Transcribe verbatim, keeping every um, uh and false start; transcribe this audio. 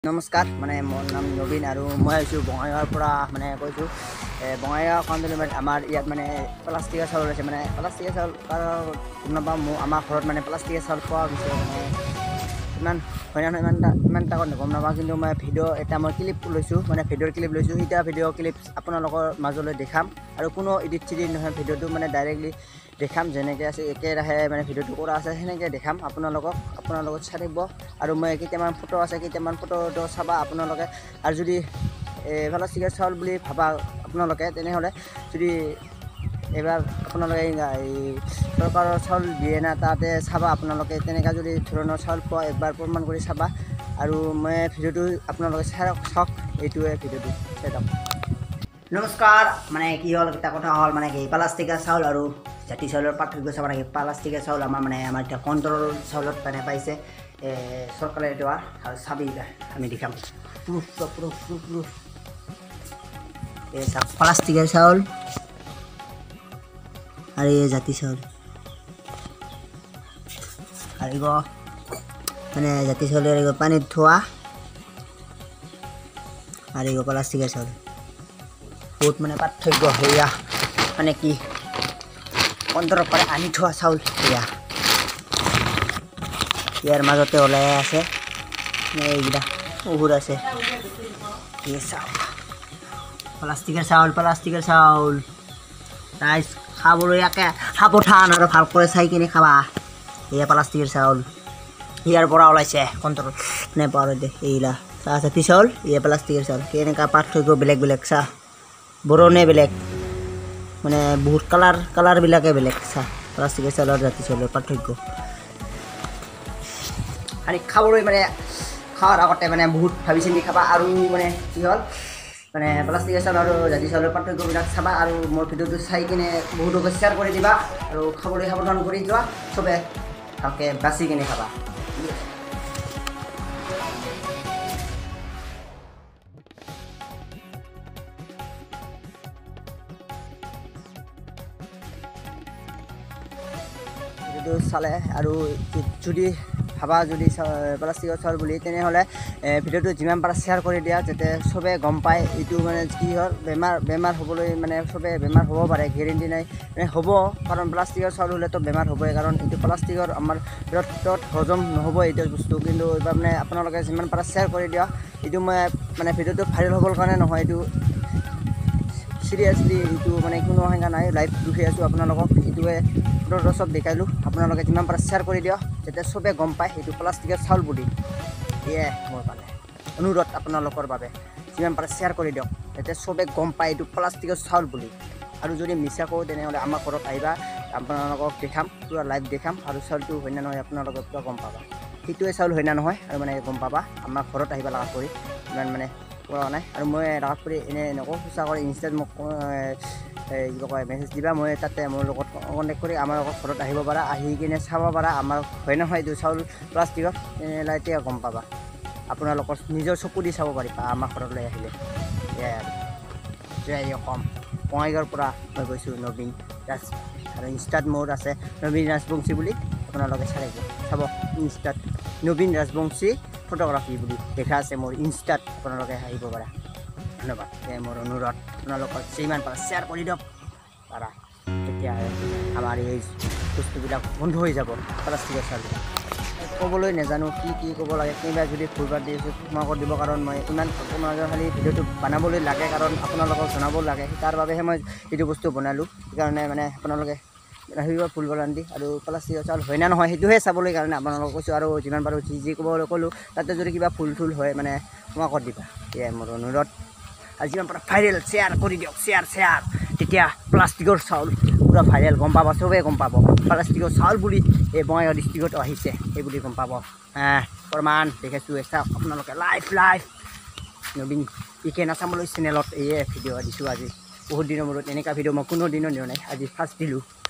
নমস্কাৰ মানে মোৰ নাম নবীন আৰু মই আহিছোঁ বঙাইগাঁৱৰ পৰা মানে কৈছোঁ বঙাইগাঁও কণ্ট্ৰলত আমাৰ ইয়াত মানে প্লাষ্টিকৰ চাউল আছে মানে প্লাষ্টিকৰ চাউল গম নাপাওঁ মোৰ আমাৰ ঘৰত মানে প্লাষ্টিকৰ চাউল পোৱা গৈছে মানে ইমান হয় না ইমান ইমান এটা গম নাপাওঁ কিন্তু মই ভিডিঅ' এটা মই ক্লিপ লৈছোঁ মানে ভিডিঅ'ৰ ক্লিপ লৈছোঁ সেইটা ভিডিঅ' ক্লিপ আপোনালোকৰ মাজলৈ দেখাম আৰু কোনো এডিট চিডিট নহয় ভিডিঅ'টো মানে ডাইৰেক্টলি দেখাম যেনেকৈ আছে একেৰাহে মানে ভিডিঅ'টো কৰা আছে সেনেকৈ দেখাম আপোনালোকক আপোনালোকক চাই থাকিব আৰু মই কেইটামান ফটো আছে কেইটামান ফটোটো চাবা আপোনালোকে আৰু যদি প্লাষ্টিকৰ চাউল বুলি ভাবা আপোনালোকে তেনেহ'লে যদি এবাৰ আপোনালোকে এই চৰকাৰৰ চাউল দিয়ে না তাতে চাবা আপোনালোকে তেনেকুৱা যদি ধৰণৰ চাউল পোৱা একবাৰ প্ৰমাণ কৰি চাবা আৰু মই ভিডিঅ'টো আপোনালোকে চাই চাওক এইটোৱে ভিডিঅ'টো চাই যাওক নমস্কাৰ মানে কি হ'ল এটা কথা হ'ল মানে কি প্লাষ্টিকৰ চাউল আৰু জাতি চাউলৰ পাৰ্থক্য চাব লাগে প্লাষ্টিকৰ চাউল আমাৰ মানে আমাৰ এতিয়া কণ্ট্ৰলৰ চাউলত মানে পাইছে চৰকাৰে দিয়া আৰু চাবি আমি দেখাম প্ৰুফ প্ৰুফ প্ৰুফ প্ৰুফ এই চাওক প্লাষ্টিকৰ চাউল আৰু এই জাতি চাউল আৰু মানে জাতি চাউলৰ পানীত থোৱা আৰু প্লাষ্টিকৰ চাউল বহুত মানে পাৰ্থক্য সেয়া মানে কি কণ্ট্ৰলৰ পৰা আনি থোৱা চাউল সেয়া ইয়াৰ মাজতে ওলাই আছে এইকেইটা বহুত আছে এই চাউল প্লাষ্টিকৰ চাউল প্লাষ্টিকৰ চাউল ৰাইজ খাবলৈ একে সাৱধান আৰু ভালকৈ চাই কিনে খাবা এয়া প্লাষ্টিকৰ চাউল ইয়াৰ পৰা ওলাইছে কণ্ট্ৰল মানে পাৰ দে এইলা চাহ জাতি চাউল এয়া প্লাষ্টিকৰ চাউল কেনেকুৱা পাৰ্থক্য বেলেগ বেলেগ চাহ বৰণে বেলেগ মানে বহুত কালাৰ কালাৰবিলাকে বেলেগ চাহ প্লাষ্টিকৰ চাউলৰ জাতি চাউলৰ পাৰ্থক্য আৰু খাবলৈ মানে খোৱাৰ আগতে মানে বহুত ভাবি চিন্তি খাবা আৰু মানে কি হ'ল মানে প্লাষ্টিকৰ চাউল আৰু জাতি চাউলৰ পাৰ্থক্যবিলাক চাবা আৰু মোৰ ভিডিঅ'টো চাই কিনে বহুতকে শ্বেয়াৰ কৰি দিবা আৰু খাবলৈ সাৱধান কৰি যোৱা চবে ভালকৈ বাচি কিনে খাবা ভিডিঅ'টো চালে আৰু যদি ভাবা যদি প্লাষ্টিকৰ চাউল বুলি তেনেহ'লে ভিডিঅ'টো যিমান পাৰা শ্বেয়াৰ কৰি দিয়া যাতে চবে গম পায় এইটো মানে কি হ'ল বেমাৰ বেমাৰ হ'বলৈ মানে চবে বেমাৰ হ'ব পাৰে গেৰেণ্টি নাই মানে হ'ব কাৰণ প্লাষ্টিকৰ চাউল হ'লেতো বেমাৰ হ'বই কাৰণ এইটো প্লাষ্টিকৰ আমাৰ পেটত হজম নহ'ব এইটো বস্তু কিন্তু এইবাৰ মানে আপোনালোকে যিমান পাৰা শ্বেয়াৰ কৰি দিয়া এইটো মই মানে ভিডিঅ'টো ভাইৰেল হ'বৰ কাৰণে নহয় এইটো চিৰিয়াছলি এইটো মানে কোনো সংজ্ঞা নাই লাইভ দুখি আছোঁ আপোনালোকক এইটোৱে ফটো চব দেখাইলোঁ আপোনালোকে যিমান পাৰে শ্বেয়াৰ কৰি দিয়ক যাতে চবে গম পায় সেইটো প্লাষ্টিকৰ চাউল বুলি এয়ে মোৰ মানে অনুৰোধ আপোনালোকৰ বাবে যিমান পাৰে শ্বেয়াৰ কৰি দিয়ক যাতে চবে গম পায় এইটো প্লাষ্টিকৰ চাউল বুলি আৰু যদি মিছা কওঁ তেনেহ'লে আমাৰ ঘৰত আহিবা আপোনালোকক দেখাম পূৰা লাইভ দেখাম আৰু চাউলটো হয় না নহয় আপোনালোকে পূৰা গম পাবা সেইটোৱে চাউল হয় না নহয় আৰু মানে গম পাবা আমাৰ ঘৰত আহিবা লগা কৰি ইমান মানে কৰা নাই আৰু মই ৰাগ কৰি এনেই নকওঁ সঁচা কৰি ইনষ্টাত মোক কিবা কয় মেছেজ দিবা মই তাতে মোৰ লগত কণ্টেক্ট কৰি আমাৰ লগত ঘৰত আহিব পাৰা আহি কিনে চাব পাৰা আমাৰ হয় নহয় এইটো চাউল প্লাষ্টিকৰ তেনেহ'লে এতিয়া গম পাবা আপোনালোকৰ নিজৰ চকু দি চাব পাৰিবা আমাৰ ঘৰলৈ আহিলে এয়াই আৰু জয় অসম বঙাইগাঁৱৰ পৰা মই গৈছোঁ নবীন ৰাজ আৰু ইনষ্টাত মোৰ আছে নবীন ৰাজবংশী বুলি আপোনালোকে চাই থাকিব চাব ইনষ্টাত নবীন ৰাজবংশী ফটোগ্ৰাফী বুলি দেখা আছে মোৰ ইনষ্টাত আপোনালোকে আহিব পাৰা ধন্যবাদ মোৰ অনুৰোধ আপোনালোকৰ যিমান পাৰা শ্বেয়াৰ কৰি দিয়ক পাৰা তেতিয়া আমাৰ এই বস্তুবিলাক বন্ধ হৈ যাব প্লাষ্টিকৰ চাউলবিলাক ক'বলৈ নাজানো কি কি ক'ব লাগে কোনোবাই যদি ভুলবাৰ দি আছোঁ ক্ষমা কৰি দিব কাৰণ মই ইমান আপোনালোকে খালি ভিডিঅ'টো বনাবলৈ লাগে কাৰণ আপোনালোকক জনাব লাগে তাৰ বাবেহে মই এইটো বস্তু বনালোঁ সেইকাৰণে মানে আপোনালোকে ৰাখিব ভুল বাৰান্দি আৰু প্লাষ্টিকৰ চাউল হয় না নহয় সেইটোহে চাবলৈ কাৰণে আপোনালোকক কৈছোঁ আৰু যিমান পাৰোঁ যি যি ক'বলৈ ক'লোঁ তাতে যদি কিবা ভুল থুল হয় মানে ক্ষমা কৰি দিবা এয়াই মোৰ অনুৰোধ আৰু যিমান পাৰা ভাইৰেল শ্বেয়াৰ কৰি দিয়ক শ্বেয়াৰ শ্বেয়াৰ তেতিয়া প্লাষ্টিকৰ চাউল পূৰা ভাইৰেল গম পাব চবেই গম পাব প্লাষ্টিকৰ চাউল বুলি এই বঙাইগাঁও ডিষ্ট্ৰিক্টত আহিছে এই বুলি গম পাব প্ৰমাণ দেখাইছোঁ চাওক আপোনালোকে লাইভ লাইভ নবীন ইকে নাচামলৈ চেনেলত এয়ে ভিডিঅ' দিছোঁ আজি বহুত দিনৰ মূৰত এনেকুৱা ভিডিঅ' মই কোনো দিনৰ দিয়া নাই আজি ফাৰ্ষ্ট দিলোঁ